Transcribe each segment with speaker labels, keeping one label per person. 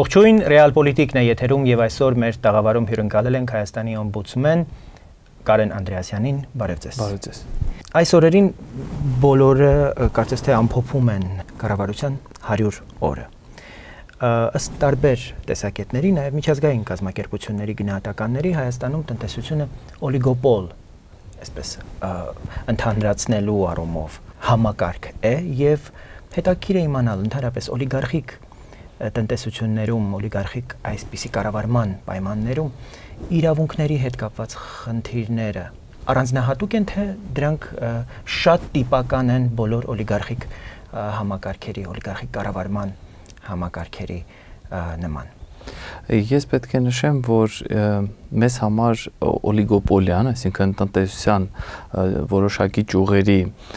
Speaker 1: Ողջույն, Ռեալ Պոլիտիկն է եթերում եւ այսօր մեր տաղավարում հյուրընկալել ենք Հայաստանի օմբուդսմեն Կարեն Անդրեասյանին, բարև ձեզ։
Speaker 2: Բարև ձեզ։
Speaker 1: Այս օրերին բոլորը կարծես թե ամփոփում են կառավարության 100 օրը։ Ըստ տարբեր տեսակետների, նաեւ միջազգային կազմակերպությունների գնահատականների Հայաստանում տնտեսությունը օլիգոպոլ, այսպես ընդհանրացնելու առումով համակարգ է եւ հետաքրքիր է իմանալ ընդհանրապես օլիգարխիկ տնտեսություններում, օլիգարխիկ այսպիսի կառավարման պայմաններում իրավունքների հետ կապված խնդիրները առանձնահատուկ են, թե դրանք շատ տիպական են բոլոր օլիգարխիկ համակարգերի, օլիգարխիկ կառավարման համակարգերի նման։
Speaker 2: Ես պետք է նշեմ, որ մեզ համար օլիգոպոլիան, այսինքն տնտեսության որոշակի ճյուղերի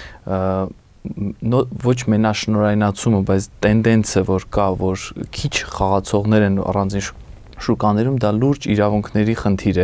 Speaker 2: ոչ մենաշնորհայնացումը, բայց տենդենսը, որ կա, որ քիչ խաղացողներ են առանձին շուկաներում, դա լուրջ իրավունքների խնդիր է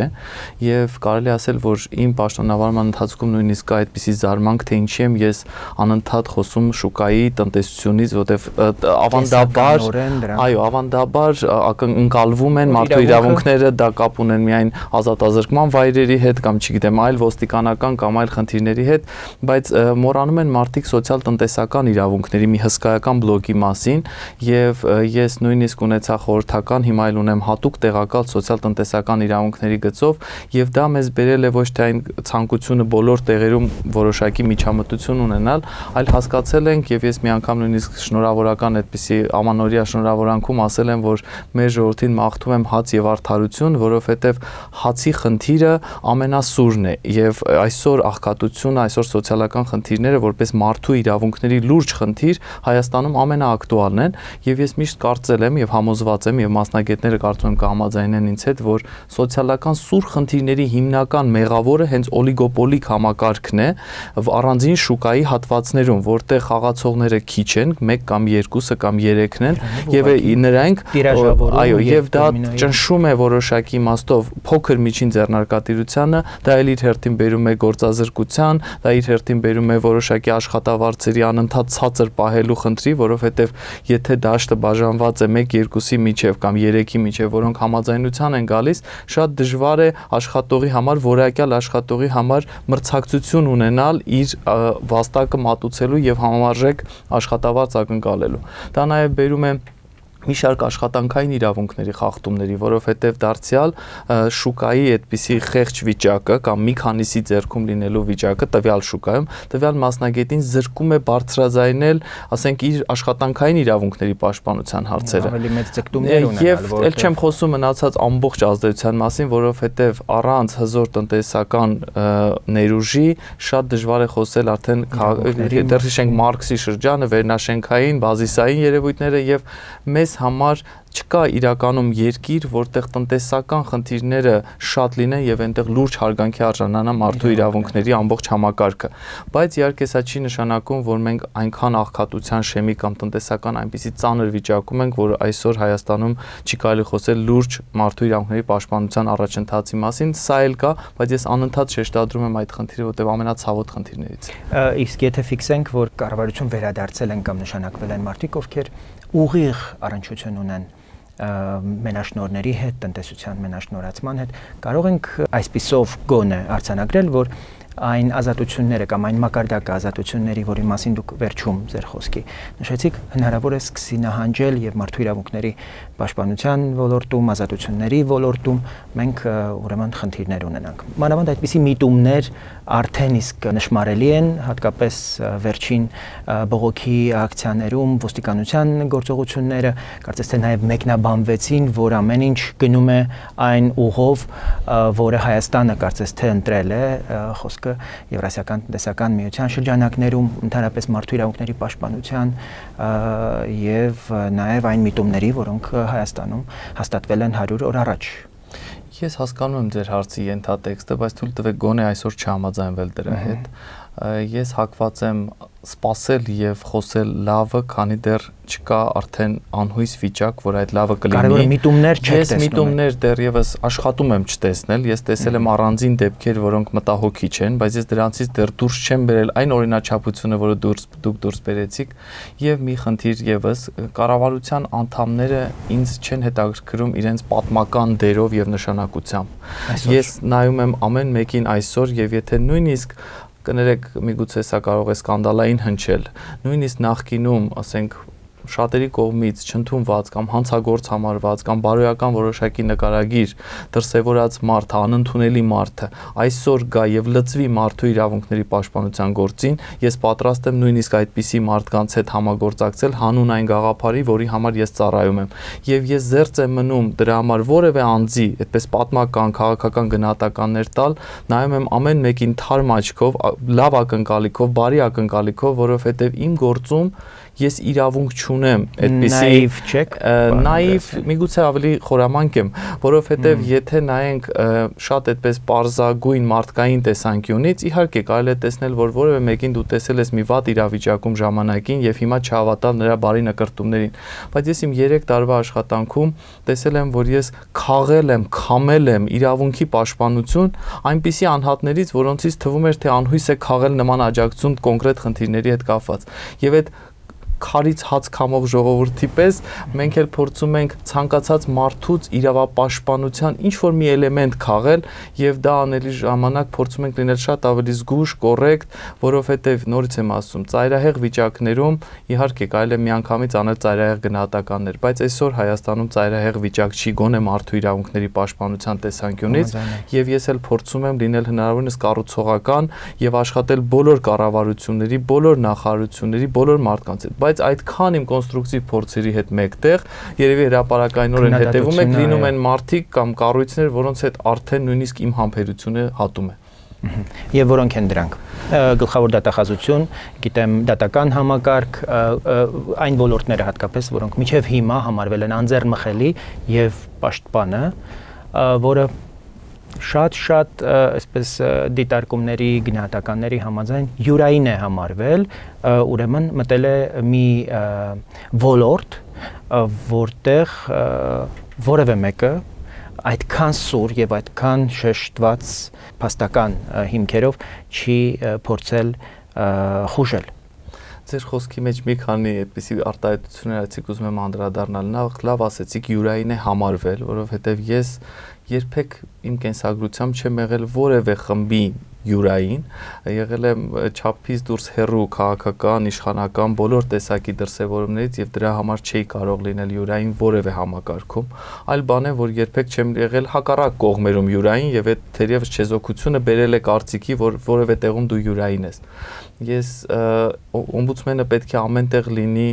Speaker 2: եւ կարելի ասել, որ իմ պաշտոնավարման ընթացքում նույնիսկ կա այդպիսի զարմանք, թե ինչի եմ ես անընդհատ խոսում շուկայի տնտեսությունից, որտեվ ավանդաբար, այո, ավանդաբար ընկալվում են մարդու իրավունքները, դա կապ ունեն միայն ազատազրկման վայրերի հետ կամ չգիտեմ, այլ ոստիկանական կամ այլ խնդիրների հետ, բայց մոռանում են մարդիկ սոցիալ-տնտեսական իրավունքների մի հսկայական բլոկի մասին եւ ես նույնիսկ ունեցա խորհրդական, հիմա էլ ունեմ հատուկ տեղակալ սոցիալ-տնտեսական իրավունքների գծով եւ դա մեզ բերել է ոչ թե այն ցանկությունը բոլոր տեղերում որոշակի միջամտություն ունենալ, այլ հասկացել ենք եւ ես մի անգամ նույնիսկ շնորհավորական այդպիսի ամանորյա շնորհավորանքում ասել եմ, որ մեր ժողովրդին մաղթում եմ հաց եւ արդարություն, որովհետեւ հացի խնդիրը ամենասուրն է եւ այսօր աղքատությունը, այսօր սոցիալական խնդիրները որպես մարդու իրավունքների լուրջ խնդիր Հայաստանում ամենաակտուալն են եւ ես միշտ կարծել եմ եւ համոզված եմ եւ մասնագետները կարծում եմ կհամաձայնեն ինձ հետ, որ սոցիալական սուր խնդիրների հիմնական մեղավորը հենց օլիգոպոլիկ համակարգն է առանձին շուկայի հատվածներում, որտեղ խաղացողները քիչ են, 1 կամ 2-ը կամ 3-ն են եւ նրանք այո, եւ դա ճնշում է որոշակի իմաստով փոքր միջին ձեռնարկատիրությանը, դա էլ իր հերթին բերում է գործազրկության, դա իր հերթին բերում է որոշակի աշխատավարձերի անընդհատ ցածր պահելու խնդրի, որովհետեւ եթե դաշտը բաժանված է 1-2-ի միջև կամ 3-ի միջև, որոնք համաձայնության են գալիս, շատ դժվար է աշխատողի համար, որակյալ աշխատողի համար մրցակցություն ունենալ իր վաստակը մատուցելու եւ համարժեք աշխատավարձ ակնկալելու։ Դա նաեւ բերում է մի շարք աշխատանքային իրավունքների խախտումների, որովհետև դարձյալ շուկայի այդպիսի խեղճ վիճակը կամ մի քանիսի ձեռքում լինելու վիճակը տվյալ շուկայում, տվյալ մասնագետին զրկում է բարձրաձայնել, ասենք, իր աշխատանքային իրավունքների պաշտպանության հարցերը։
Speaker 1: Ավելի մեծ ձգտումներ ունենալ,
Speaker 2: եւ էլ չեմ խոսում մնացած ամբողջ ազդեցության մասին, որովհետև առանց հզոր տնտեսական ներուժի շատ դժվար է խոսել արդեն դեռ հիշենք Մարքսի շրջանը, վերնաշենքային, բազիսային երևույթները եւ մեզ համար չկա իրականում երկիր, որտեղ տնտեսական խնդիրները շատ լինեն եւ այնտեղ լուրջ հարգանքի արժանանա մարդու իրավունքների ամբողջ համակարգը, բայց իհարկե սա չի նշանակում, որ մենք այնքան աղքատության շեմի կամ տնտեսական այնպիսի ծանր վիճակում ենք, որ այսօր Հայաստանում չի կարելի խոսել լուրջ մարդու իրավունքների պաշտպանության առաջընթացի մասին, սա էլ կա, բայց ես անընդհատ շեշտադրում եմ այդ խնդիրը, որտեղ ամենացավոտ խնդիրներից է։
Speaker 1: Իսկ եթե ֆիքսենք, որ կառավարություն վերադարձել են կամ նշանակվել են մարդիկ, ովքեր ուղիղ առնչություն ունեն մենաշնորհների հետ, տնտեսության մենաշնորհացման հետ, կարող ենք այսպիսով գոնե արձանագրել, որ այն ազատությունները կամ այն մակարդակը ազատությունների, որի մասին դուք վերջում ձեր խոսքի նշեցիք, հնարավոր է սկսի նահանջել եւ մարդու իրավունքների պաշտպանության ոլորտում, ազատությունների ոլորտում մենք ուրեմն խնդիրներ ունենանք։ Մանավանդ այդպիսի միտումներ արդեն իսկ նշмарելի են, հատկապես վերջին բողոքի ակցիաներում ոստիկանության գործողությունները, կարծես թե նաեւ մեկնաբանվեցին, որ ամեն ինչ գնում է այն ուղով, որը Հայաստանը կարծես թե ընտրել է, խոսքը Եվրասիական տնտեսական միության շրջանակներում, ընդհանրապես մարդու իրավունքների պաշտպանության եւ նաեւ այն միտումների, որոնք Հայաստանում հաստատվել են 100 օր առաջ։
Speaker 2: Ես հասկանում եմ ձեր հարցի ենթատեքստը, բայց թույլ տվեք գոնե այսօր չհամաձայնվել դրա հետ։ Ես հակված եմ սպասել եւ խոսել լավը, քանի դեռ չկա արդեն անհույս վիճակ, որ այդ լավը կլինի։
Speaker 1: Կարևորը միտումներ չեք տեսնում։
Speaker 2: Ես միտումներ դեռևս աշխատում եմ չտեսնել, ես տեսել եմ առանձին դեպքեր, որոնք մտահոգիչ են, բայց ես դրանցից դեռ դուրս չեմ բերել այն օրինաչափությունը, որը դուք դուրս բերեցիք, եւ մի խնդիր եւս, կառավարության անդամները ինձ չեն հետաքրքրում իրենց պատմական դերով եւ նշանակությամբ։ Ես նայում եմ ամեն մեկին այսօր եւ եթե նույնիսկ կներեք, միգուցե սա կարող է սկանդալային հնչել, նույնիսկ նախկինում, ասենք, շատերի կողմից չընդունված կամ հանցագործ համարված կամ բարոյական որոշակի նկարագիր դրսևորած մարդը, անընդունելի մարդը այսօր գա եւ լծվի մարդու իրավունքների պաշտպանության գործին, ես պատրաստ եմ նույնիսկ այդպիսի մարդկանց հետ համագործակցել հանուն այն գաղափարի, որի համար ես ծառայում եմ։ Եվ ես զերծ եմ մնում դրա համար որևէ անձի, այդպես պատմական, քաղաքական գնահատականներ տալ, նայում եմ ամեն մեկին թարմ աչքով, լավ ակնկալիքով, բարի ակնկալիքով, որովհետեւ իմ գործում ես իրավունք չունեմ այդպիսի
Speaker 1: նաիվ չեք,
Speaker 2: նաիվ միգուցե ավելի խորամանկ եմ, որովհետև եթե նայենք շատ այդպես պարզագույն մարդկային տեսանկյունից, իհարկե կարելի է տեսնել, որ որևէ մեկին դու տեսել ես մի վատ իրավիճակում ժամանակին եւ հիմա չհավատալ նրա բարի նկրտումներին, բայց ես իմ 3 տարվա աշխատանքում տեսել եմ, որ ես խաղել եմ, քամել եմ իրավունքի պաշտպանություն այնպիսի անհատներից, որոնցից թվում էր, թե անհույս է խաղել նման աջակցություն կոնկրետ խնդիրների հետ կապված եւ այդ քարից հաց քամող ժողովրդի պես մենք էլ փորձում ենք ցանկացած մարդուց իրավապաշտպանության ինչ որ մի էլեմենտ քաղել եւ դա անելի ժամանակ փորձում ենք լինել շատ ավելի զգույշ, կոռեկտ, որովհետեւ նորից եմ ասում, ծայրահեղ վիճակներում իհարկե կարելի է միանգամից անել ծայրահեղ գնահատականներ, բայց այսօր Հայաստանում ծայրահեղ վիճակ չի գոնե մարդու իրավունքների պաշտպանության տեսանկյունից եւ ես էլ փորձում եմ լինել հնարավորինս կառուցողական եւ աշխատել բոլոր կառավարությունների, բոլոր նախարարությունների, բոլոր մարդկանց հետ, բայց այդքան իմ կոնստրուկտիվ փորձերի հետ մեկտեղ երևի հրապարակայնորեն հետևում եք լինում են մարդիկ կամ կառույցներ, որոնց հետ արդեն նույնիսկ իմ համբերությունը հատում է։
Speaker 1: Եվ որոնք են դրանք։ Գլխավոր դատախազություն, գիտեմ, դատական համակարգ, այն ոլորտները հատկապես, որոնք մինչև հիմա համարվել են անձեռնմխելի եւ պաշտպանը, որը շատ այսպես դիտարկումների գնահատականների համաձայն յուրային է համարվել, ուրեմն մտել է մի ոլորտ, որտեղ որևէ մեկը այդքան սուր եւ այդքան շեշտված փաստական հիմքերով չի փորձել խուժել։
Speaker 2: Ձեր խոսքի մեջ մի քանի այդպիսի արտահայտություններ այսիկ ուզում եմ անդրադառնալ։ Նախ լավ ասեցիք, յուրային է համարվել, որովհետև ես երբեք իմ կենսագրությամբ չեմ եղել որևէ խմբի յուրային, եղել եմ չափից դուրս հեռու քաղաքական, իշխանական բոլոր տեսակի դրսևորումներից եւ դրա համար չէի կարող լինել յուրային որևէ համակարգում, այլ բան է, որ երբեք չեմ եղել հակառակ կողմերում յուրային եւ այդ թերևս չեզոքությունը բերել է կարծիքի, որ որևէ տեղում դու յուրային ես։ Ես օմբուդսմենը պետք է ամենտեղ լինի,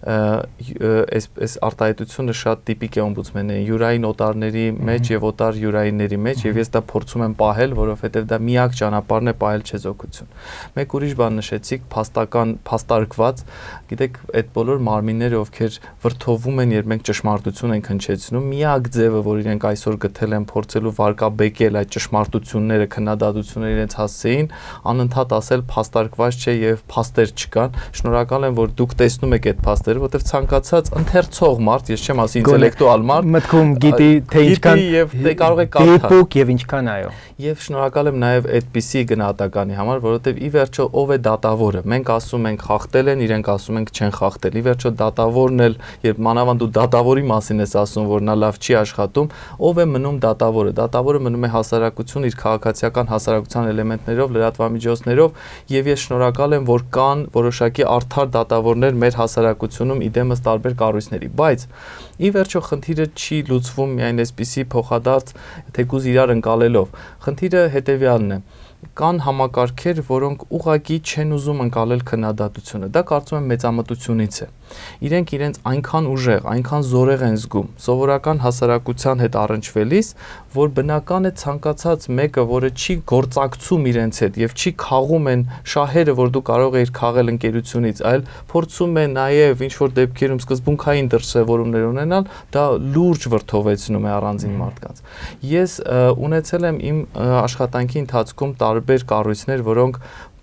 Speaker 2: այս արտահայտությունը շատ տիպիկ է օմբուդսմենի յուրային օտարների մեջ եւ օտար յուրայինների մեջ եւ ես դա փորձում եմ պահել, որովհետեւ դա միակ ճանապարհն է պահել չեզոքություն։ Մեկ ուրիշ բան նշեցիք, փաստարկված, գիտեք, այդ բոլոր մարմինները, ովքեր վրթովում են, երբ մենք ճշմարտություն ենք հնչեցնում, միակ ձևը, որ իրենք այսօր գտել են փորձելու վարկաբեկել այդ ճշմարտությունները, քննադատությունները իրենց հասցեին, անընդհատ ասել փաստարկված չէ եւ փաստեր չկան։ Շնորհակալ եմ, որ դուք տեսնում եք այդ փաստերը, որովհետեւ ցանկացած ընթերցող մարդ, ես չեմ ասի ինտելեկտուալ մարդ,
Speaker 1: մտքում գիտի թե ինչքան
Speaker 2: եւ դե կարող է կարդալ
Speaker 1: դեպուկ եւ ինչքան այո։
Speaker 2: Եվ շնորհակալ եմ նաեւ այդպիսի գնահատականի համար, որովհետեւ ի վերջո ով է դատավորը։ Մենք ասում ենք խախտել են, իրենք ասում ենք չեն խախտել։ Ի վերջո դատավորն էլ, երբ մանավանդ դու դատավորի մասին ես ասում, որ նա լավ չի աշխատում, ով է մնում դատավորը։ Դատավորը մնում է հասարակություն իր քաղաքացիական հասարակության էլեմենտներով, լրատվամիջոցներով եւ ես շնորհակալ եմ, որ կան որոշակի արդար դատավորներ մեր հասարակությունում իդեմս տարբեր կառույցների, բայց ի վերջո խնդիրը չի լուծվում միայն այսպիսի փոխադարձ թեկուզ իրար ընկալելով։ Խնդիրը հետեւյալն է. կան համակարգեր, որոնք ուղղակի չեն ուզում ընկալել քննադատությունը։ Դա կարծում եմ մեծամտությունից է։ Իրենք իրենց այնքան ուժեղ, այնքան զորեղ են զգում սովորական հասարակության հետ առնչվելիս, որ բնական է ցանկացած մեկը, որը չի գործակցում իրենց հետ եւ չի խաղում են շահերը, որ դու կարող ես խաղել ընկերությունից, այլ փորձում է նաեւ ինչ որ դեպքերում սկզբունքային դրսևորումներ ունենալ, դա լուրջ վրթովեցնում է առանձին մարդկանց։ Ես ունեցել եմ իմ աշխատանքի ընթացքում տարբեր կառույցներ, որոնք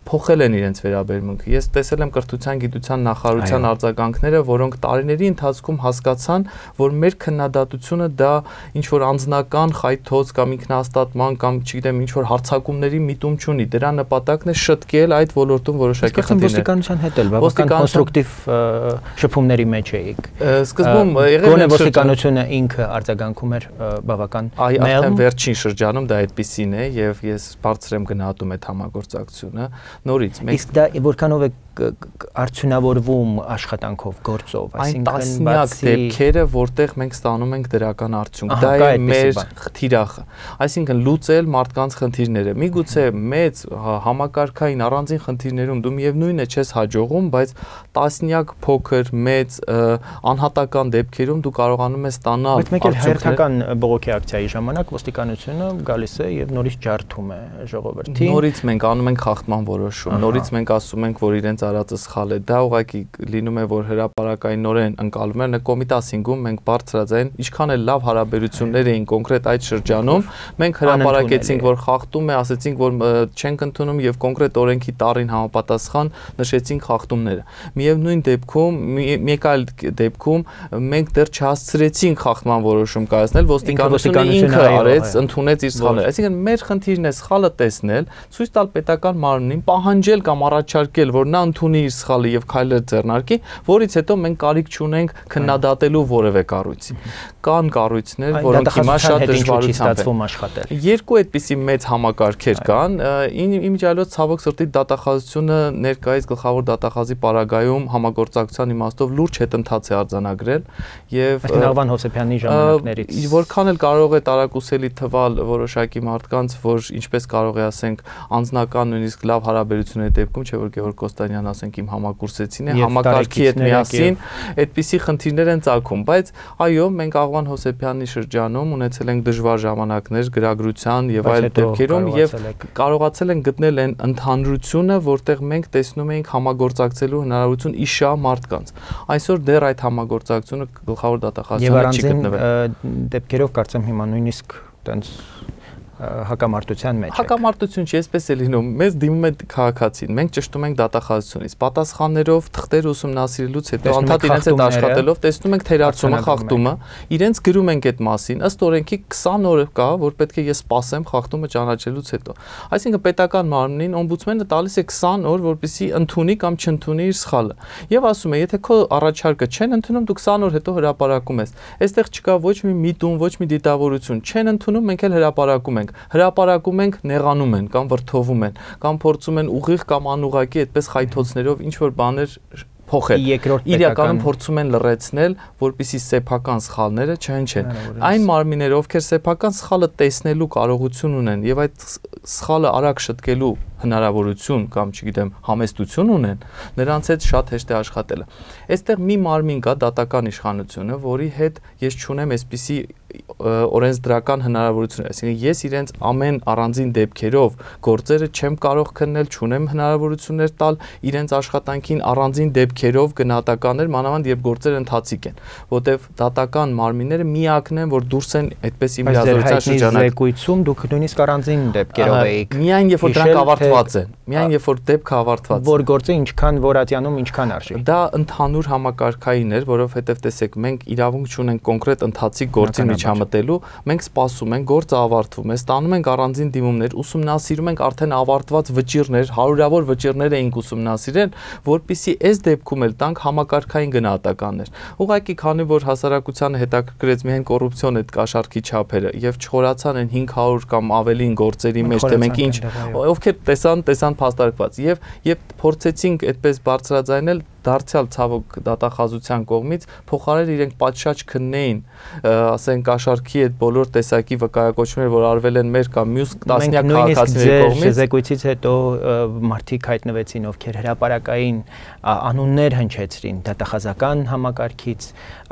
Speaker 2: փոխել են իրենց վերաբերմունքը։ Ես տեսել եմ կրթության գիտության նախարարության արձագանքները, որոնք տարիների ընթացքում հասկացան, որ մեր քննադատությունը դա ինչ որ անձնական խայթոց կամ ինքնահաստատման կամ չգիտեմ ինչ որ հարցակումների միտում չունի։ Դրա նպատակն է շտկել այդ ոլորտում որոշակի խնդիրներ։
Speaker 1: Ոստիկանության հետ էլ բավական կոնստրուկտիվ շփումների մեջ էիք։
Speaker 2: Սկզբում
Speaker 1: եղել է ոստիկանությունը ինքը արձագանքում էր բավական
Speaker 2: արդեն վերջին շրջանում դա այդպիսին է եւ ես բարձր եմ գնահատում այդ համագործակցությունը։ Նորից
Speaker 1: իսկ դա որքանով է արդյունավորվում աշխատանքով գործով,
Speaker 2: այսինքն տասնյակ դեպքերը, որտեղ մենք ստանում ենք դրական արդյունք, դա է մեր թիրախը, այսինքն լուծել մարդկանց խնդիրները։ Միգուցե մեծ համակարգային առանձին խնդիրներում դու միևնույնն է չես հաջողում, բայց տասնյակ փոքր, մեծ անհատական դեպքերում դու կարողանում ես ստանալ
Speaker 1: արդյունքներ։ Բայց մեկ էլ հերթական բողոքի ակցիայի ժամանակ ոստիկանությունը գալիս է եւ նորից ջարդում է ժողովրդին։
Speaker 2: Նորից մենք անում ենք խախտման որոշում, նորից մենք ասում ենք, որ իրենց արածը սխալ է։ Դա ուղղակի լինում է, որ հրապարակայինորեն ընկալում են Կոմիտասինգում մենք բարձրաձայն, ինչքան էլ լավ հարաբերություններ էին կոնկրետ այդ շրջանում, մենք հրապարակեցինք, որ խախտում է, ասեցինք, որ չենք ընդունում եւ կոնկրետ օրենքի տառին համապատասխան նշեցինք խախտումները։ Միևնույն դեպքում, մեկ այլ դեպքում մենք դեռ չհասցրեցինք խախտման որոշում կայացնել, ոստիկանությունը ինքը արեց, ընդունեց իր սխալները։ Այսինքն մեր խնդիրն է սխալը տեսնել, ցույց տալ պետական մարմնին, պահանջել կամ առաջարկել, որ նա ընդունի իր սխալը եւ քայլեր ձեռնարկի, որից հետո մենք կարիք չունենք քննադատելու որևէ կառույցի։ Կան կառույցներ, որոնք հիմա շատ դժվարությամբ են
Speaker 1: աշխատել։
Speaker 2: Երկու այդպիսի մեծ համակարգեր կան, իմիջիալոց ցավոք սրտի դատախազությունը ներկայիս գլխավոր դատախազի պարագայում համագործակցության իմաստով լուրջ հետընթաց է արձանագրել եւ
Speaker 1: Աղվան Հովսեփյանի ժամանակներից
Speaker 2: որքան էլ կարող է տարակուսելի թվալ որոշակի մարդկանց, որ ինչպես կարող է ասենք անձնական նույնիսկ լավ հարաբերությունների դեպքում, չէ՞ որ Գևորգ Կոստանյանն ասենք իմ համակուրսեցին է, համակարգի հետ միասին այդպիսի խնդիրներ են ծագում, բայց այո, մենք Աղվան Հովսեփյանի շրջանում ունեցել ենք դժվար ժամանակներ գրագրության եւ այլ դեպքերում եւ կարողացել ենք գտնել այն ընդհանրությունը, որտեղ մենք տեսնում էինք համագործակցելու հնարավորություն իշա մարդկանց։ Այսօր դեռ այդ համագործակցությունը գլխավոր դատախազությունը չի գտնվել։
Speaker 1: Դեպքերով կարծեմ հիմա նույնիսկ տենց հակամարտության մեջ։
Speaker 2: Հակամարտություն չի, այսպես է լինում։ Մեզ դիմում է քաղաքացին, մենք ճշտում ենք դատախազությունից, պատասխաններով, թղթեր ուսումնասիրելուց հետո անդադ իրենց հետ աշխատելով տեսնում ենք թերացումը, խախտումը, իրենց գրում ենք այդ մասին, ըստ օրենքի 20 օր կա, որ պետք է ես սպասեմ խախտումը ճանաչելուց հետո։ Այսինքն պետական մարմնին օմբուդսմենը տալիս է 20 օր, որպեսզի ընդունի կամ չընդունի իր սխալը։ Եվ ասում է, եթե քո առաջարկը չեն ընդունում, դու 20 օր հետո հրապարակում ես։ Այստեղ չկա ոչ մի միտում, ոչ մի դիտավորություն, չեն ընդունում, մենք էլ հրապարակում ենք։ Հրապարակում ենք, նեղանում են կամ վրդովում են, կամ փորձում են ուղիղ կամ անուղղակի այդպես խայթոցներով ինչ որ բաներ փոխել։ Իրականում փորձում են լրացնել, որպեսզի սեփական սխալները չհնչեն։ Այն մարմինները, ովքեր սեփական սխալը տեսնելու կարողություն ունեն եւ այդ սխալը արագ շտկելու հնարավորություն կամ չգիտեմ համեստություն ունեն, նրանց հետ շատ հեշտ է աշխատելը։ Այստեղ մի մարմին կա դատական իշխանությունը, որի հետ ես չունեմ այսպիսի օրենսդրական հնարավորություն, այսինքն ես իրենց ամեն առանձին դեպքերով գործերը չեմ կարող քննել, չունեմ հնարավորություններ տալ իրենց աշխատանքին առանձին դեպքերով գնահատականներ, մանավանդ երբ գործերը ընթացիկ են, որտեղ դատական մարմինները միակն են, որ դուրս են այդպես իմ լիազորության շրջանակ։
Speaker 1: Զեկույցում դուք նույնիսկ առանձին դեպքերով եք։
Speaker 2: Միայն երբ որ դրանք ավարտված են, միայն երբ որ դեպքը ավարտված է։
Speaker 1: Որ գործը ինչքան որատյանում ինչքան արժի։
Speaker 2: Դա ընդհանուր համակարգային էր, որովհետև տեսեք, մենք իրավունք չունենք կոնկրետ ընթացիկ գործի միջամտելու, մենք սպասում ենք, գործը ավարտվում է, ստանում ենք առանձին դիմումներ, ուսումնասիրում ենք արդեն ավարտված վճիռներ, հարյուրավոր վճիռներ էինք ուսումնասիրել, որpիսի այս դեպքում էլ տանք համակարգային գնահատականներ։ Ուղղակի քանի որ հասարակությանը հետաքրքրեց միայն կոռուպցիոն այդ կաշառքի չափերը եւ չխորացան այն 500 կամ ավելին գործերի մեջ, թե մենք ինչ ովքեր տեսան փաստարկված եւ փորձեցինք այդպես բարձրաձայնել դարձյալ ցավոք դատախազության կողմից փոխարեն իրենք պատշաճ քննեին, ասենք կաշառքի այդ բոլոր տեսակի վկայակոչումները, որ արվել են մեր կամ մյուս տասնյակ քաղաքացիների կողմից։
Speaker 1: Զեկույցից հետո մարդիկ հայտնվեցին, ովքեր հրապարակային անուններ հնչեցրին դատախազական համակարգից,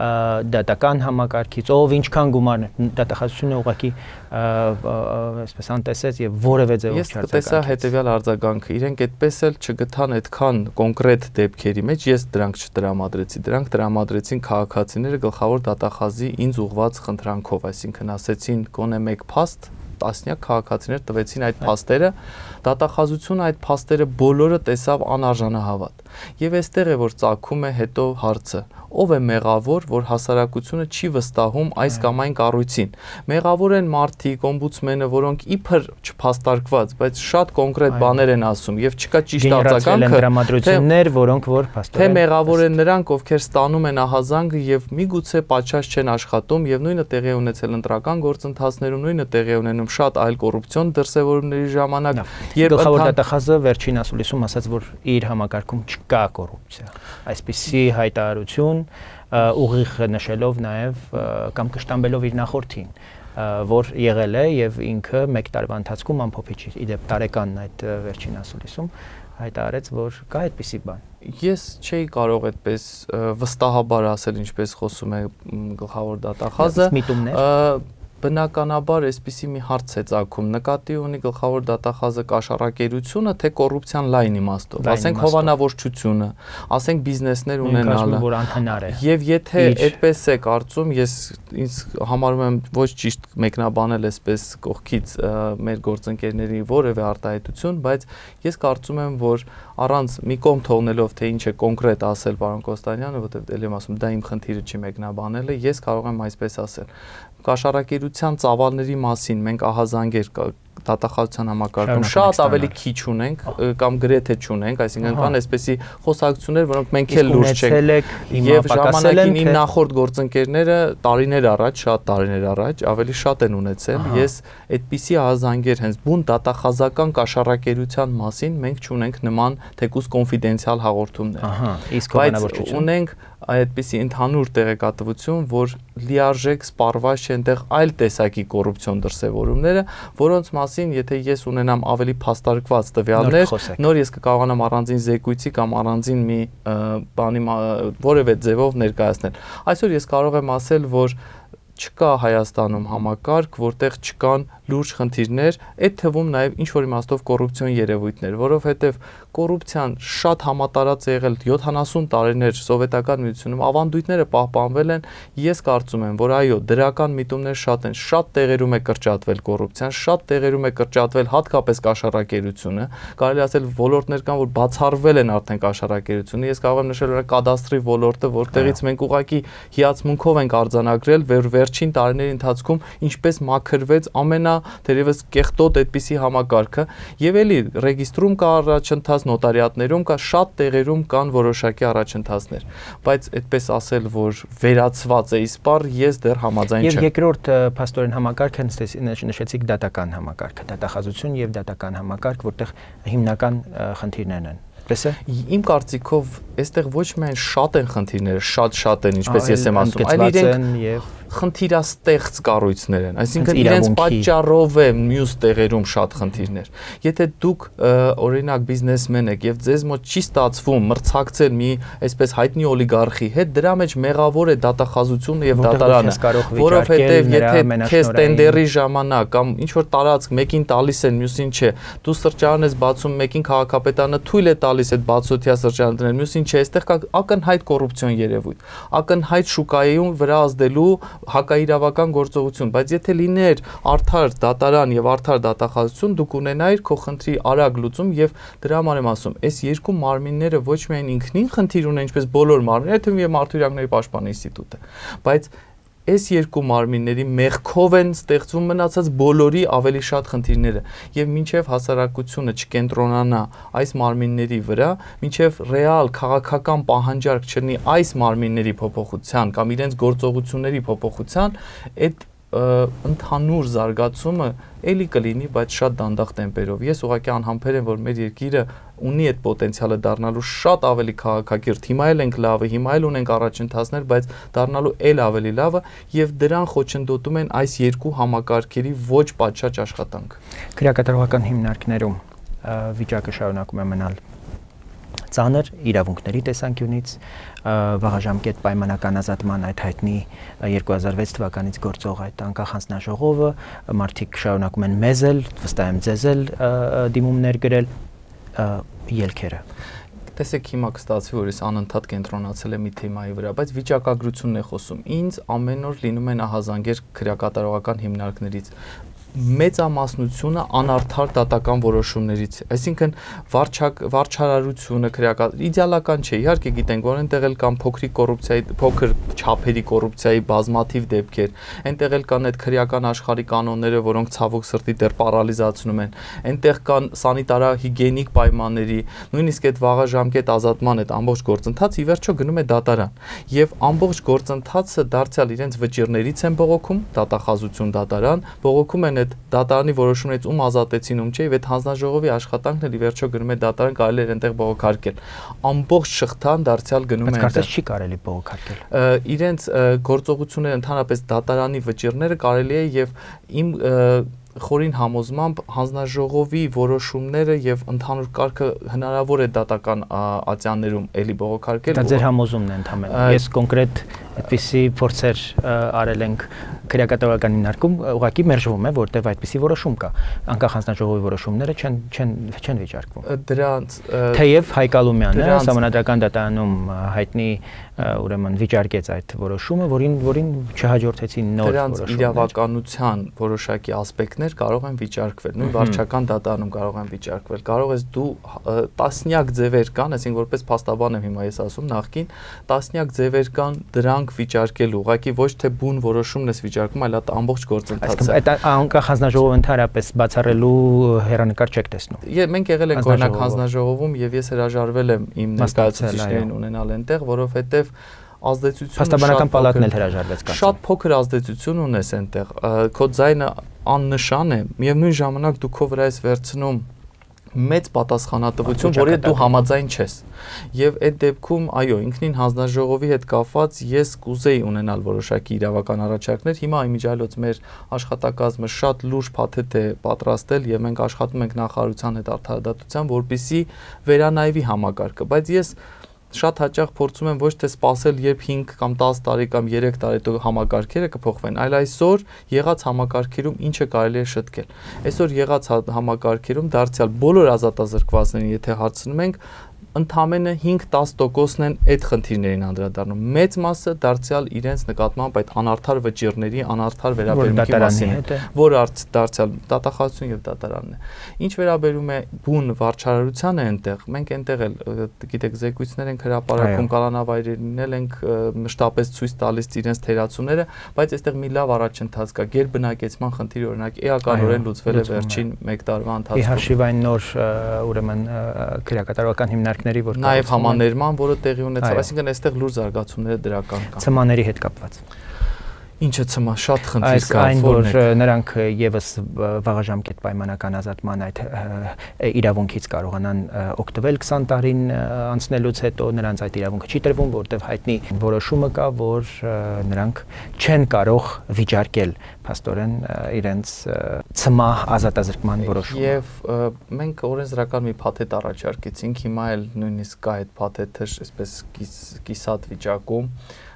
Speaker 1: դատական համակարգից, ով ինչքան գումար դատախազությունը ուղղակի այսպես անտեսեց եւ որևէ ձևով
Speaker 2: չարձագանքեց։ Ես տեսա հետեւյալ արձագանքը, իրենք այդպես էլ չգտան այդքան կոնկրետ դեպքերի մեջ, ես դրանք չտրամադրեցի, դրանք տրամադրեցին քաղաքացիները գլխավոր դատախազի ինձ ուղված խնդրանքով, այսինքն ասեցին գոնե մեկ փաստ տասնյակ քաղաքացիներ տվեցին այդ փաստերը, դատախազությունը այդ փաստերը բոլորը տեսավ անարժանահավատ։ Եվ այստեղ է որ ծագում է հետո հարցը. ով է մեղավոր, որ հասարակությունը չի վստահում այս կամ այն կառույցին։ Մեղավոր են մարդիկ, օմբուդսմենը, որոնք իբր չփաստարկված, բայց շատ կոնկրետ բաներ են ասում եւ չկա ճիշտ արձագանքը,
Speaker 1: որոնք որ փաստորեն
Speaker 2: թե մեղավոր են նրանք, ովքեր ստանում են ահազանգը եւ միգուցե պատշաճ չեն աշխատում եւ նույնը տեղի է ունեցել ընտրական գործընթացներում, նույնը տեղի է ունենում շատ այլ կոռուպցիոն դրսևորումների ժամանակ
Speaker 1: եւ գլխավոր դատախազը վերջին ասուլիսում ասաց, որ իր համակարգում չկա կոռուպցիա։ Այսպիսի հայտարարություն ուղիղ նշելով նաև կամ կշտամբելով իր նախորդին, որ եղել է եւ ինքը 1 տարվա ընթացքում ամփոփիչ իդեպ տարեկանն այդ վերջին ասուլիսում հայտարարեց, որ կա այդպիսի բան։
Speaker 2: Ես չէի կարող այդպես վստահաբար ասել, ինչպես խոսում է գլխավոր դատախազը։ Բնականաբար այսպիսի մի հարց է ծագում, նկատի ունի գլխավոր դատախազը կաշառակերությունը, թե կոռուպցիան լայն իմաստով, ասենք հովանավորչությունը, ասենք բիզնեսներ ունենալը,
Speaker 1: որ անհնար է։
Speaker 2: Եվ եթե այդպես է կարծում, ես ինձ համարում եմ ոչ ճիշտ մեկնաբանել այսպես կողքից մեր գործընկերների որևէ արտահայտություն, բայց ես կարծում եմ, որ առանց մի կողմ թողնելով, թե ինչ է կոնկրետ ասել պարոն Կոստանյանը, որտեղ ելի եմ ասում, դա իմ խնդիրը չի մեկնաբանելը, ես կարող եմ այսպես ասել։ Կաշառակերության ծավալների մասին մենք ահազանգեր դատախազության համակարգում շատ ավելի քիչ ունենք կամ գրեթե չունենք, այսինքն կան այսպեսի խոսակցություններ, որոնք մենք էլ լուրջ չենք, եւ ժամանակին իմ նախորդ գործընկերները տարիներ առաջ, շատ տարիներ առաջ ավելի շատ են ունեցել։ Ես այդպիսի ահազանգեր հենց բուն դատախազական կաշառակերության մասին մենք չունենք նման թեկուզ կոնֆիդենցիալ հաղորդումներ։
Speaker 1: Իսկ հովանավորչություն
Speaker 2: ունենք այդպիսի ընդհանուր տեղեկատվություն, որ լիարժեք սպառված չեն այնտեղ այլ տեսակի կոռուպցիոն դրսևորումները, որոնց մասին եթե ես ունենամ ավելի փաստարկված տվյալներ, նոր ես կկարողանամ առանձին զեկույցի կամ առանձին մի բանի որևէ ձևով ներկայացնել։ Այսօր ես կարող եմ ասել, որ չկա Հայաստանում համակարգ, որտեղ չկան լուրջ խնդիրներ, այդ թվում նաև ինչ որ իմաստով կոռուպցիոն երևույթներ, որովհետև կոռուպցիան շատ համատարած է եղել 70 տարիներ սովետական միությունում, ավանդույթները պահպանվել են, ես կարծում եմ, որ այո, դրական միտումներ շատ են, շատ տեղերում է կրճատվել կոռուպցիան, շատ տեղերում է կրճատվել հատկապես կաշառակերությունը, կարելի ասել ոլորտներ կան, որ բացառվել են արդեն կաշառակերությունը, ես կարող եմ նշել օրինակ կադաստրի ոլորտը, որտեղից մենք ուղղակի հիացմունքով ենք արձանագրել վերջին տարիների ընթացքում ինչպես մաքրվեց թերևս կեղտոտ այդպիսի համակարգը եւ էլի ռեգիստրում կա առաջընթաց, նոտարիատներում կա, շատ տեղերում կան որոշակի առաջընթացներ, բայց այդպես ասել, որ վերացված է իսպառ, ես դեռ համաձայն չեմ։
Speaker 1: Եվ երկրորդ փաստորեն համակարգը նշեցիք դատական համակարգը, դատախազություն եւ դատական համակարգ, որտեղ հիմնական խնդիրներն են։
Speaker 2: Իմ կարծիքով այստեղ ոչ միայն շատ են խնդիրները, շատ են, ինչպես ես եմ ասում, այլ իրենք խնդիրաստեղծ կառույցներ են, այսինքն իրենց պատճառով է մյուս տեղերում շատ խնդիրներ։ Եթե դուք օրինակ բիզնեսմեն եք եւ ձեզ մոտ չի ստացվում մրցակցել մի այսպես հայտնի օլիգարխի հետ, դրա մեջ մեղավոր է դատախազությունը եւ դատարանը, որովհետեւ եթե քեզ տենդերի ժամանակ կամ ինչ որ տարածք մեկին տալիս են, մյուսին չէ, դու սրճարան ես բացում, մեկին քաղաքապետարանը թույլ է տալիս այդ բացօթյա սրճարաններ, մյուսին չէ, այստեղ կա ակնհայտ կոռուպցիոն երևույթ, ակնհայտ շուկայում վրա ազդելու հակաիրավական գործողություն, բայց եթե լիներ արդար դատարան եւ արդար դատախազություն, դուք ունենայիք քո խնդրի արագ լուծում եւ դրա համար եմ ասում, այս երկու մարմինները ոչ միայն ինքնին խնդիր ունեն, ինչպես բոլոր մարմինները, թվում է Մարդու իրավունքների պաշտպան ինստիտուտը, բայց այս երկու մարմինների մեղքով են ստեղծվում մնացած բոլորի ավելի շատ խնդիրները եւ մինչեւ հասարակությունը չկենտրոնանա այս մարմինների վրա, մինչեւ ռեալ քաղաքական պահանջարկ չլինի այս մարմինների փոփոխության կամ իրենց գործողությունների փոփոխության, այդ ընդհանուր զարգացումը էլի կլինի, բայց շատ դանդաղ տեմպերով։ Ես ուղղակի անհամբեր եմ, որ մեր երկիրը ունի այդ պոտենցիալը դառնալու շատ ավելի քաղաքակիրթ։ Հիմա էլ ենք լավը, հիմա էլ ունենք առաջընթացներ, բայց դառնալու էլ ավելի լավը եւ դրան խոչընդոտում են այս երկու համակարգերի ոչ պատշաճ աշխատանք։
Speaker 1: Քրեակատարողական հիմնարկներում վիճակը շարունակում է մնալ ծանր իրավունքների տեսանկյունից, վաղաժամկետ պայմանական ազատման այդ հայտնի 2006 թվականից գործող այդ անկախ հանձնաժողովը, մարդիկ շարունակում են մեզ էլ, վստահ եմ ձեզ էլ դիմումներ գրել, ելքերը։
Speaker 2: Տեսեք, հիմա կստացվի, որ ես անընդհատ կենտրոնացել եմ մի թեմայի վրա, բայց վիճակագրությունն է խոսում։ Ինձ ամեն օր լինում են ահազանգեր քրեակատարողական հիմնարկներից։ մեծամասնությունը անարդար դատական որոշումներից է։ Այսինքն վարչարարությունը իդեալական չէ։ Իհարկե գիտենք, որ այնտեղ էլ կան փոքրիկ կոռուպցիայի, փոքր չափերի կոռուպցիայի բազմաթիվ դեպքեր։ Այնտեղ էլ կան այդ քրեական աշխարհի կանոնները, որոնք ցավոք սրտի դեռ պարալիզացնում են։ Այնտեղ կան սանիտարահիգիենիկ պայմանների, նույնիսկ այդ վաղաժամկետ ազատման այդ ամբողջ գործընթացը ի վերջո գնում է դատարան։ Եվ ամբողջ գործընթացը դարձյալ իրենց վճիռներից են բողոքում, դատախազություն դատարան, բողոքում են այդ դատարանի որոշումներից ում ազատեցին, ում չէ, եւ այդ հանձնաժողովի աշխատանքն էլ ի վերջո գնում է դատարան, կարելի է այնտեղ բողոքարկել։ Ամբողջ շղթան դարձյալ գնում է
Speaker 1: այնտեղ։ Բայց չի կարելի բողոքարկել։
Speaker 2: Իրենց գործողությունները ընդհանրապես դատարանի վճիռները կարելի է եւ իմ խորին համոզմամբ հանձնաժողովի որոշումները եւ ընդհանուր կարգը հնարավոր է դատական ատյաններում էլի բողոքարկել։
Speaker 1: Դա ձեր համոզումն է ընդհանրապես։ Ես կոնկրետ այդպիսի փորձեր արել ենք քրեակատարական հիմնարկում, ուղղակի մերժվում է, որտեղ այդպիսի որոշում կա։ Անկախ հանձնաժողովի որոշումները չեն վիճարկվում։
Speaker 2: Դրանց
Speaker 1: թեև Հայկալումյանը Սահմանադրական դատարանում հայտնի ուրեմն վիճարկեց այդ որոշումը, որին չհաջորդեցին նոր որոշումներ։
Speaker 2: Դրանց իրավականության որոշակի ասպեկտներ կարող են վիճարկվել, նույն վարչական դատարանում կարող են վիճարկվել։ Կարող ես դու տասնյակ ձևեր կան, այսինքն որպես փաստաբան եմ հիմա ես ասում, նախքին տասնյակ ձևեր կան դրանք վիճարկելու, ուղղակի ոչ թե բուն որոշումն ես վիճարկում, այլ այդ ամբողջ գործընթացը։
Speaker 1: Այդ անկախ հանձնաժողովը ընդհանրապես բացառելու հեռանկար չեք տեսնում։
Speaker 2: Մենք եղել ենք օրինակ հանձնաժողովում եւ ես հրաժարվել եմ իմ ներկայացուցիչներին ունենալ այնտեղ, որովհետեւ ազդեցությունը
Speaker 1: Փաստաբանական պալատն էլ հրաժարվեց կացել։
Speaker 2: Շատ փոքր ազդեցություն ունես այնտեղ, քո ձայնը աննշան է, միևնույն ժամանակ դու քո վրա ես վերցնում մեծ պատասխանատվություն, որի հետ դու համաձայն չես։ Եվ այդ դեպքում, այո, ինքնին հանձնաժողովի հետ կապված ես կուզեի ունենալ որոշակի իրավական առաջարկներ։ Հիմա իմիջիայլոց մեր աշխատակազմը շատ լուրջ փաթեթ է պատրաստել եւ մենք աշխատում ենք նախարարության հետ արդարադատության, որպեսզի վերանայվի համակարգը, բայց ես շատ հաճախ փորձում եմ ոչ թե սпасել, երբ 5 կամ 10 տարի կամ 3 տարի հետո համակարգերը կփոխվեն, այլ այսօր եղած համակարգերում ինչը կարելի է շտկել։ Այսօր եղած համակարգերում դարձյալ բոլոր ազատազրկվածներին, եթե հարցնում ենք, ընդամենը 5-10%-ն են այդ խնդիրներին անդրադառնում։ Մեծ մասը դարձյալ իրենց նկատմամբ այդ անարդար վճիռների, անարդար վերաբերմունքի մասին է, որ դարձյալ դատախազություն եւ դատարանն է։ Ինչ վերաբերում է բուն վարչարարությանը այնտեղ, մենք այնտեղ էլ գիտեք զեկույցներ ենք հրապարակում, կալանավայրերին էլ ենք մշտապես ցույց տալիս իրենց թերացումները, բայց այստեղ մի լավ առաջընթաց կա։ Գերբնակեցման խնդիրը օրինակ էականորեն լուծվել է վերջին 1 տարվա ընթացքում։ Ի
Speaker 1: հաշիվ այն նոր ուրեմն քրեակատարական հիմնարկների, որ
Speaker 2: նաև համաներման, որը տեղի ունեցավ, այսինքն այստեղ լուրջ զարգացումները դրական կան։
Speaker 1: Ցմաների հետ կապված։
Speaker 2: Ինչը ցմա շատ խնդիր կա,
Speaker 1: այն որ նրանք եւս վաղաժամկետ պայմանական ազատման այդ իրավունքից կարողանան օգտվել 20 տարին անցնելուց հետո, նրանց այդ իրավունքը չի տրվում, որտեղ հայտնի որոշումը կա, որ նրանք չեն կարող վիճարկել փաստորեն իրենց ցմա ազատազրկման որոշումը։
Speaker 2: Եվ մենք օրենսդրական մի փաթեթ առաջարկեցինք, հիմա էլ նույնիսկ կա այդ փաթեթը, այսպես կիսատ վիճակում։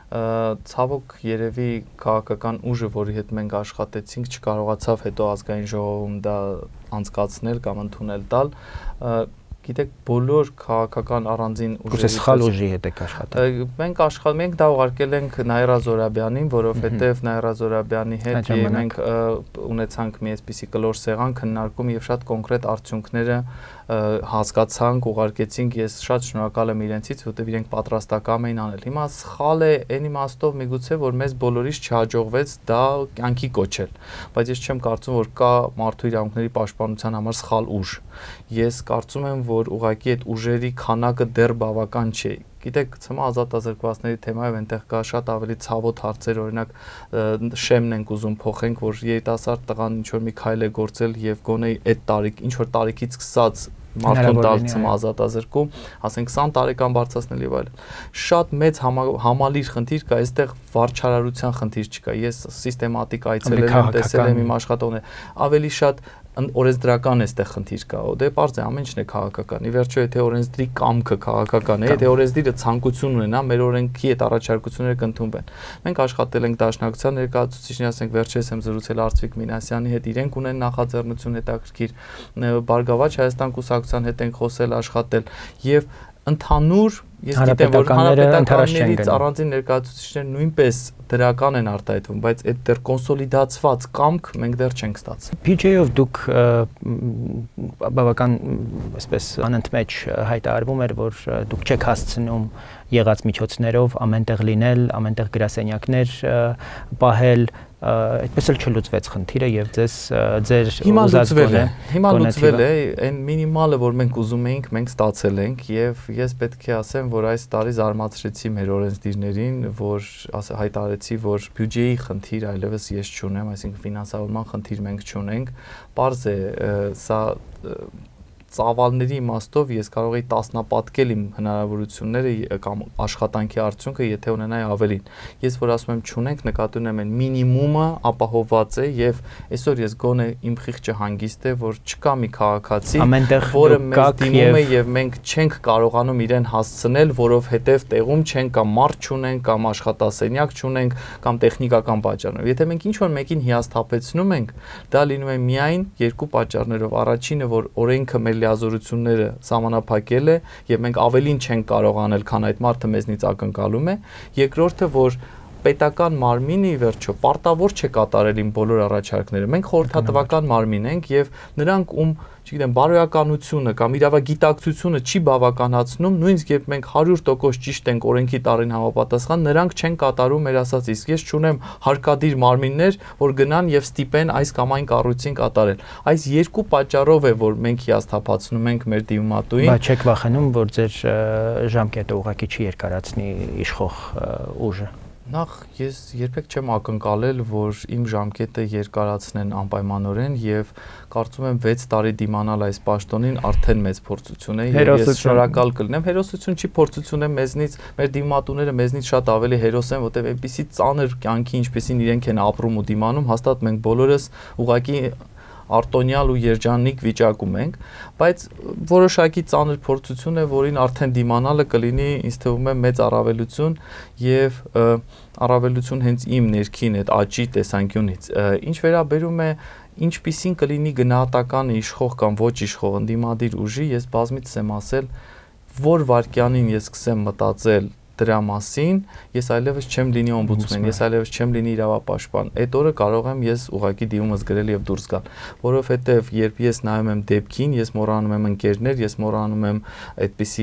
Speaker 2: Ցավոք երևի քաղաքական ուժը, որի հետ մենք աշխատեցինք, չկարողացավ հետո ազգային ժողովում դա անցկացնել կամ ընդունել տալ։ Գիտեք, բոլոր քաղաքական առանձին
Speaker 1: ուժերի սխալ ուժի հետ եք աշխատել։
Speaker 2: Մենք դա ուղարկել ենք Նաիրա Զորաբյանին, որովհետև Նաիրա Զորաբյանի հետ մենք ունեցանք մի այսպիսի կլոր սեղան քննարկում եւ շատ կոնկրետ արդյունքները հասկացանք, ուղարկեցինք, ես շատ շնորհակալ եմ իրենցից, որտեղ իրենք պատրաստակամ էին անել։ Հիմա սխալ է այն իմաստով միգուցե, որ մեզ բոլորիս չհաջողվեց դա կյանքի կոչել, բայց ես չեմ կարծում, որ կա մարդու իրավունքների պաշտպանության համար սխալ ուժ։ Ես կարծում եմ, որ ուղղակի այդ ուժերի քանակը դեռ բավական չէ։ Գիտեք, ցմա ազատազրկվածների թեմայով այնտեղ կա շատ ավելի ցավոտ հարցեր, օրինակ շեմն ենք ուզում փոխենք, որ երիտասարդ տղան ինչ որ մի քայլ է գործել եւ գոնե այդ տարիք, ինչ որ տարիքից սկսած մարդուն դարձում ազատազրկում, ասենք 20 տարեկան բարձրացնել եւ այլն։ Շատ մեծ համալիր խնդիր կա, այստեղ վարչարարության խնդիր չկա։ Ես սիստեմատիկ այցելել եմ, տեսել եմ իմ աշխատողները, ավելի շատ օրենսդրական այստեղ խնդիր կա, դե պարզ է ամեն ինչն է քաղաքական։ Ի վերջո եթե օրենսդրի կամքը քաղաքական է, եթե օրենսդիրը ցանկություն ունենա, մեր օրենքի այդ առաջարկությունները կընդունվեն։ Մենք աշխատել ենք Դաշնակցության ներկայացուցիչների, ասենք վերջերս եմ զրուցել Արծվիկ Մինասյանի հետ, իրենք ունեն նախաձեռնություն հետաքրքիր, Բարգավաճ Հայաստան կուսակցության հետ ենք խոսել, աշխատել եւ ընդհանուր ես գիտեմ որ հանրապետականներից առանձին ներկայացուցիչներ նույնպես դրական են արտահայտվում, բայց այդ դեռ կոնսոլիդացված կամք մենք դեռ չենք ստացել։
Speaker 1: PJ-ով դուք բավական այսպես անընդմեջ հայտարարվում էր, որ դուք չեք հասցնում եղած միջոցներով ամենտեղ լինել, ամենտեղ գրասենյակներ պահել, այդպես էլ չլուծվեց խնդիրը եւ ձեր
Speaker 2: հիմա լուծվել է, այն մինիմալը, որ մենք ուզում էինք, մենք ստացել ենք եւ ես պետք է ասեմ, որ այս տարի զարմացրեցի մեր օրենսդիրներին, որ հայտարարեցի, որ բյուջեի խնդիր այլևս ես չունեմ, այսինքն ֆինանսավորման խնդիր մենք չունենք, պարզ է, սա ծավալների իմաստով ես կարող եի տասնապատկել իմ հնարավորությունները կամ աշխատանքի արդյունքը, եթե ունենայի ավելին։ Ես որ ասում եմ չունենք, նկատի ունեմ այն մինիմումը ապահովված է եւ այսօր ես գոնե իմ խիղճը հանգիստ է, որ չկա մի քաղաքացի, որը մեզ դիմում է եւ մենք չենք կարողանում իրեն հասցնել, որովհետեւ տեղում չենք կամ մարդ չունենք, կամ աշխատասենյակ չունենք, կամ տեխնիկական պատճառներով։ Եթե մենք ինչ-որ մեկին հիասթափեցնում ենք, դա լինում է միայն երկու պատճառներով։ Առաջինը, որ օրենքը մեր լիազորությունները սահմանափակել է եւ մենք ավելին չենք կարող անել, քան այդ մարդը մեզնից ակնկալում է։ Երկրորդը, որ պետական մարմինը ի վերջո պարտավոր չէ կատարել իմ բոլոր առաջարկները։ Մենք խորհրդատվական մարմին ենք եւ նրանք չգիտեմ, բարոյականությունը կամ իրավագիտակցությունը չի բավականացնում, նույնիսկ երբ մենք 100% ճիշտ ենք օրենքի տարին համապատասխան, նրանք չեն կատարում մեր ասած, իսկ ես չունեմ հարկադիր մարմիններ, որ գնան եւ ստիպեն այս կամ այն կառույցին կատարել։ Այս երկու պատճառով է, որ մենք հիասթափացնում ենք մեր դիմումատուին։
Speaker 1: Բայց չեք վախենում, որ ձեր ժամկետը ուղղակի չի երկարացնի իշխող ուժը։
Speaker 2: Նախ ես երբեք չեմ ակնկալել, որ իմ ժամկետը երկարացնեն անպայմանորեն եւ կարծում եմ 6 տարի դիմանալ այս պաշտոնին արդեն մեծ փորձություն է եւ ես շնորհակալ կլինեմ։ Հերոսություն չի, փորձություն է մեզնից, մեր դիմատուները մեզնից շատ ավելի հերոս են, որտեղ այնպիսի ծանր կյանքի, ինչպեսին իրենք են ապրում ու դիմանում, հաստատ մենք բոլորս ուղղակի արտոնյալ ու երջանիկ վիճակում ենք, բայց որոշակի ծանր փորձություն է, որին արդեն դիմանալը կլինի, ինձ թվում է մեծ առավելություն եւ առավելություն հենց իմ ներքին այդ աճի տեսանկյունից։ Ինչ վերաբերում է ինչպիսին կլինի գնահատականը իշխող կամ ոչ իշխող ընդդիմադիր ուժի, ես բազմիցս եմ ասել, որ վարքյանին ես սկսեմ մտածել դրա մասին, ես այլևս չեմ լինի օմբուդսմեն, ես այլևս չեմ լինի իրավապաշտպան։ Այդ օրը կարող եմ ես ուղղակի դիմումս գրել եւ դուրս գալ, որովհետեւ երբ ես նայում եմ դեպքին, ես մոռանում եմ ընկերներ, ես մոռանում եմ այդպիսի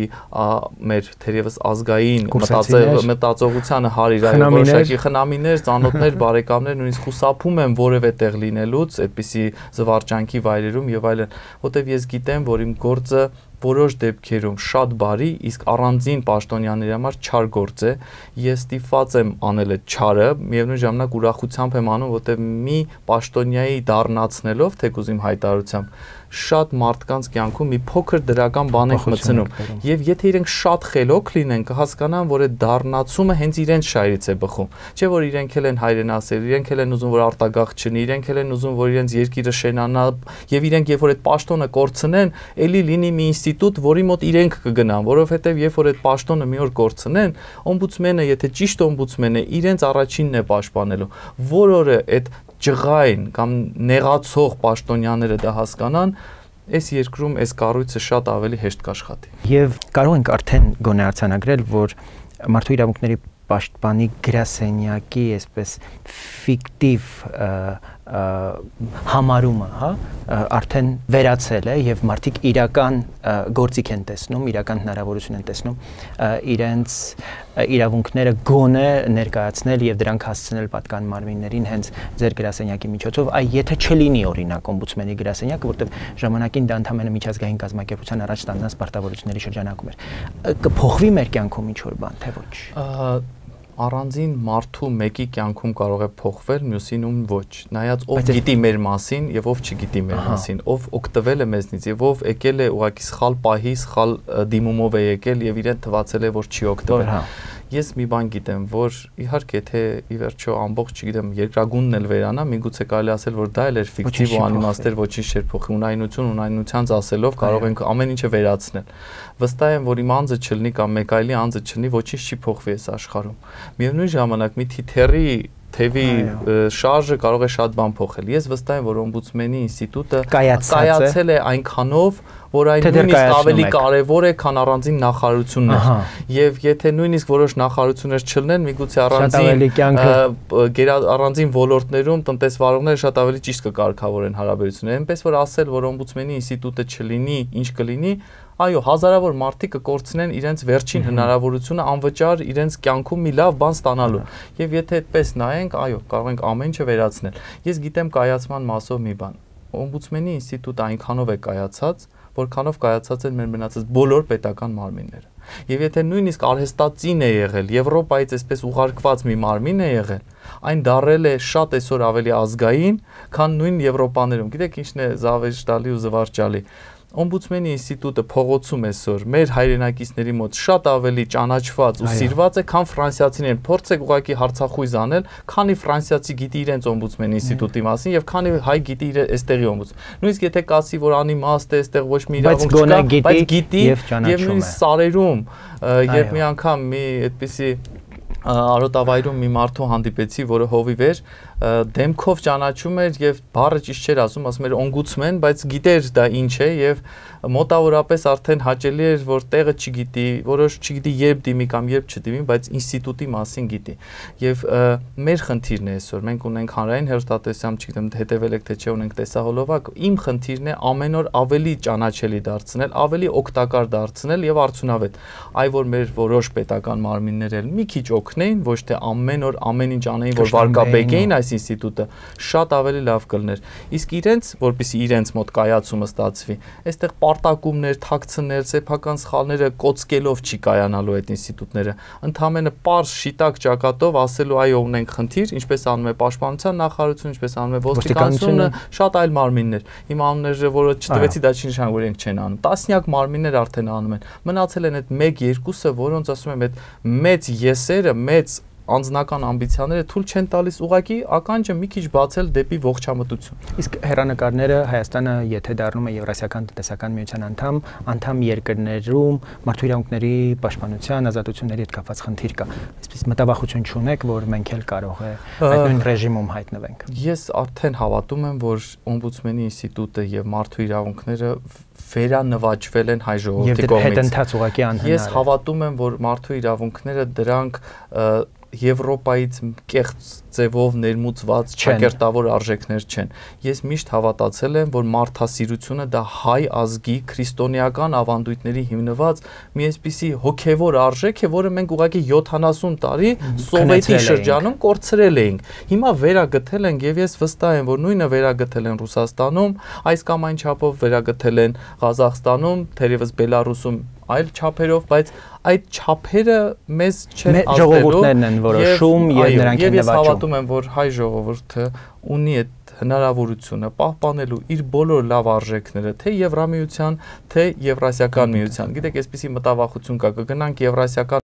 Speaker 2: մեր թերևս ազգային մտածողությանը հարիր, որոշակի խնամիներ, ծանոթներ, բարեկամներ, նույնիսկ խուսափում եմ որևէ տեղ լինելուց, այդպիսի զվարճանքի վայրերում եւ այլն, որտեւ ես գիտեմ, որ իմ գործը որոշ դեպքերում շատ բարի, իսկ առանձին պաշտոնյաների համար չար գործ է, ես ստիպված եմ անել այդ չարը, միևնույն ժամանակ ուրախությամբ եմ անում, որտեղ մի պաշտոնյայի դառնացնելով, թեկուզ իմ հայտարարությամբ, շատ մարդկանց կյանքում մի փոքր դրական բան ենք մտցնում։ Եվ եթե իրենք շատ խելոք լինեն, կհասկանան, որ այդ դառնացումը հենց իրենց շահերից է բխում։ Չէ՞ որ իրենք էլ են հայրենասեր, իրենք էլ են ուզում, որ արտագաղթ չնի, իրենք էլ են ուզում, որ իրենց երկիրը շենանա, եւ իրենք երբ որ այդ պաշտոնը կորցնեն, ելի լինի մի ինստիտուտ, որի մոտ իրենք կգնան, որովհետեւ երբ որ այդ պաշտոնը մի օր կորցնեն, օմբուդսմենը, եթե ճիշտ օմբուդսմեն է, իրենց առաջինն է պաշտպանելու։ Որը այդ ջղային կամ նեղացող պաշտոնյաները դա հասկանան, այս երկրում այս կառույցը շատ ավելի հեշտ կաշխատի։
Speaker 1: Եվ կարող ենք արդեն գոնե արձանագրել, որ մարդու իրավունքների պաշտպանի գրասենյակի այսպես ֆիկտիվ համարումը, հա, արդեն վերացել է եւ մարդիկ իրական գործիք են տեսնում, իրական հնարավորություն են տեսնում իրենց իրավունքները գոնե ներկայացնել եւ դրանք հասցնել պատկան մարմիններին հենց ձեր գրասենյակի միջոցով, եթե չլինի օրինակ օմբուդսմենի գրասենյակը, որտեղ ժամանակին դա ընդհանրապես միջազգային կազմակերպության առաջ տանած պարտավորությունների շրջանակում էր, կփոխվի մեր կյանքում ինչ որ բան, թե ոչ։
Speaker 2: Առանձին մարդու մեկի կյանքում կարող է փոխվել, մյուսինում ոչ։ Նայած ով գիտի մեր մասին եւ ով չգիտի մեր մասին, ով օգտվել է մեզնից եւ ով եկել է ուղղակի սխալ պահի, սխալ դիմումով է եկել եւ իրեն թվացել է, որ չի օգտվել։ Ես մի բան գիտեմ, որ իհարկե թե ի վերջո ամբողջ, չգիտեմ, երկրագունդն էլ վերանա, միգուցե կարելի ասել, որ դա էլ էր ֆիկտիվ ու անիմաստ էր, ոչինչ չէր փոխի, ունայնությանց ասելով կարող ենք ամեն ինչը վերացնել։ Վստահ եմ, որ իմ անձը չլինի կամ մեկ այլի անձը չլինի, ոչինչ չի փոխվի այս աշխարհում։ Միևնույն ժամանակ մի թիթեռի թևի շարժը կարող է շատ բան փոխել։ Ես վստահ եմ, որ օմբուդսմենի ինստիտուտը
Speaker 1: կայացել
Speaker 2: է այնքանով, որ այն նույնիսկ ավելի կարևոր է, քան առանձին նախարարություններ։ Եվ եթե նույնիսկ որոշ նախարարություններ չլինեն, միգուցե առանձին ոլորտներում տնտեսվարողները շատ ավելի ճիշտ կկարգավորեն հարաբերությունները։ Այնպես որ ասել, որ օմբուդսմենի ինստիտուտը չլինի, ինչ կլինի, այո, հազարավոր մարդիկ կկորցնեն իրենց վերջին հնարավորությունը անվճար իրենց կյանքում մի լավ բան ստանալու։ Եվ եթե այդպես նայենք, այո, կարող ենք ամեն ինչը վերացնել։ Ես գիտեմ կայացման մասով մի բան։ Օմբուդսմենի ինստիտուտը այնքանով է կայացած, որքանով կայացած են մեր մնացած բոլոր պետական մարմինները։ Եվ եթե նույնիսկ արհեստածին է եղել, Եվրոպայից այսպես ուղարկված մի մարմին է եղել, այն դարել է շատ այսօր ավելի ազգային, քան նույն Եվրոպաներում։ Գիտեք ինչն է զավեշտալի ու զվարճալի։ Օմբուդսմենի ինստիտուտը փողոցում այսօր մեր հայրենակիցների մոտ շատ ավելի ճանաչված ու սիրված է, քան ֆրանսիացիներն։ Փորձեք ուղղակի հարցախույզ անել, քանի ֆրանսիացի գիտի իրենց օմբուդսմենի ինստիտուտի մասին եւ քանի հայ գիտի իր այստեղի օմբուդս։ Նույնիսկ եթե կասի, որ անիմաստ է, այստեղ ոչ մի իրավունք չկա, բայց գիտի եւ նույնիսկ սարերում, երբ մի անգամ մի այդպիսի արոտավայրում մի մարդու հանդիպեցի, որը հովիվ էր, դեմքով ճանաչում էր եւ բառը ճիշտ չէր ասում էր օմբուդսմեն, բայց գիտեր դա ինչ է եւ մոտավորապես արդեն հաճելի էր, որ տեղը չգիտի, որոշ չգիտի երբ դիմի կամ երբ չդիմի, բայց ինստիտուտի մասին գիտի։ Եվ մեր խնդիրն է այսօր, մենք ունենք հանրային հեռուստատեսությամբ, չգիտեմ հետևել եք թե չէ, ունենք տեսահոլովակ, իմ խնդիրն է ամեն օր ավելի ճանաչելի դարձնել, ավելի օգտակար դարձնել եւ արդյունավետ։ Այ որ մեր որոշ պետական մարմիններ էլ մի քիչ օգնեին, ոչ թե ամեն օր ամեն ինչ անեին, որ վարկաբեկեին այս ինստիտուտը, շատ ավելի լավ կլներ։ Իսկ իրենց, որպեսզի իրենց մոտ կայացումը ստացվի, այստեղ պարտակումներ, թաքցներ, սեփական սխալները կոծկելով չի կայանալու այդ ինստիտուտները։ Ընդհանրապես պարզ շիտակ ճակատով ասելու այո ունենք խնդիր, ինչպես անում է Պաշտպանության նախարարությունը, ինչպես անում է ոստիկանությունը, շատ այլ մարմիններ։ Իմ անունները, որը չտվեցի, դա չի նշանակում, որ իրենք չեն անում։ Տասնյակ մարմիններ արդեն անում են։ Մնացել են այդ 1-2-ը, որոնց ասում եմ այդ մեծ եսերը, մեծ անձնական ամբիցիաները թույլ չեն տալիս ուղղակի ականջը մի քիչ բացել դեպի ողջամտություն։ Իսկ
Speaker 1: հեռանկարները Հայաստանը եթե դառնում է Եվրասիական տնտեսական միության անդամ երկրներում մարդու իրավունքների պաշտպանության ազատությունների հետ կապված խնդիր կա։ Այսպես մտավախություն չունեք, որ մենք էլ կարող է այդ նույն ռեժիմում հայտնվենք։
Speaker 2: Ես արդեն հավատում եմ, որ օմբուդսմենի ինստիտուտը եւ մարդու իրավունքները վերանվաճվել են հայ ժողովրդի կողմից։
Speaker 1: Հետընթաց ուղղակի անհնար է։
Speaker 2: Ես հավատում եմ, որ մարդու իրավունքները դրանք Եվրոպայից կեղծ ձևով ներմուծված ճակերտավոր արժեքներ չեն։ Ես միշտ հավատացել եմ, որ մարդասիրությունը դա հայ ազգի քրիստոնեական ավանդույթների հիմնված մի այսպիսի հոգևոր արժեք է, որը մենք ուղղակի 70 տարի սովետի շրջանում կորցրել էինք։ Հիմա վերագտել ենք եւ ես վստահ եմ, որ նույնը վերագտել են Ռուսաստանում, այս կամ այն չափով վերագտել են Ղազախստանում, թերևս Բելարուսում այլ չափերով, բայց այդ չափերը մեզ չեն ազդելու։
Speaker 1: Ժողովուրդներն են որոշում եւ նրանք են նվաճում։
Speaker 2: Ես հավատում եմ, որ հայ ժողովուրդը ունի այդ հնարավորությունը պահպանելու իր բոլոր լավ արժեքները, թե Եվրամիության, թե Եվրասիական միության։ Գիտեք, այսպիսի մտավախություն կա, կգնանք Եվրասիական